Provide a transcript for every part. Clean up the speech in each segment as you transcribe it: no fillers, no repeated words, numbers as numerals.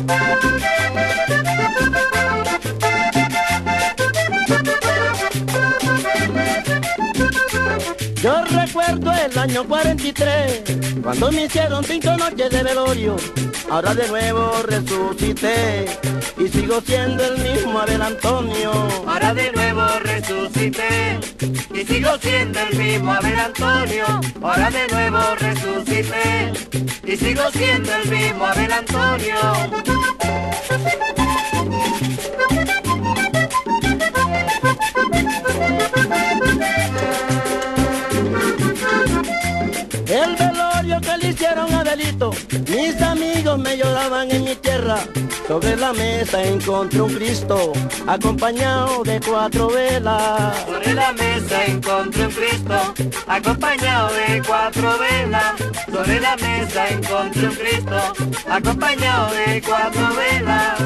Yo recuerdo el año 43, cuando me hicieron 5 noches de velorio. Ahora de nuevo resucité y sigo siendo el mismo Abel Antonio. Ahora de nuevo resucité y sigo siendo el mismo Abel Antonio. Ahora de nuevo resucité y sigo siendo el mismo Abel Antonio. El velorio que le hicieron a Abelito, mis amigos me lloraban en mi tierra. Sobre la mesa encontré un Cristo, acompañado de 4 velas. Sobre la mesa encontré un Cristo, acompañado de 4 velas. Sobre la mesa encontré un Cristo, acompañado de 4 velas.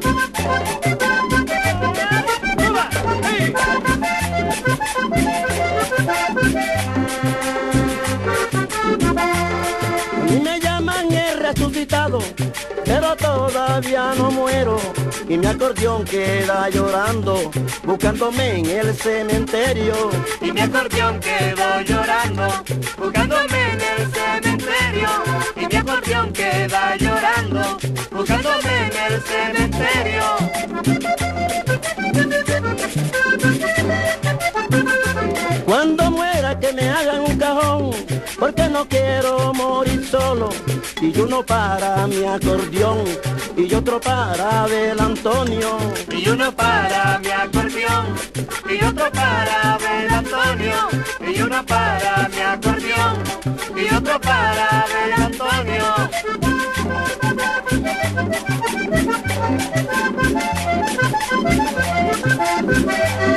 A mí me llaman el resucitado, pero todavía no muero. Y mi acordeón queda llorando, buscándome en el cementerio. Y mi acordeón quedó llorando, buscándome en el cementerio. Y mi acordeón queda llorando, buscándome en el cementerio. Cuando muera que me hagan un cajón, porque no quiero morir solo. Y uno para mi acordeón y otro para Abel Antonio. Y uno para mi acordeón y otro para Abel Antonio. Y uno para mi acordeón y otro para Abel Antonio.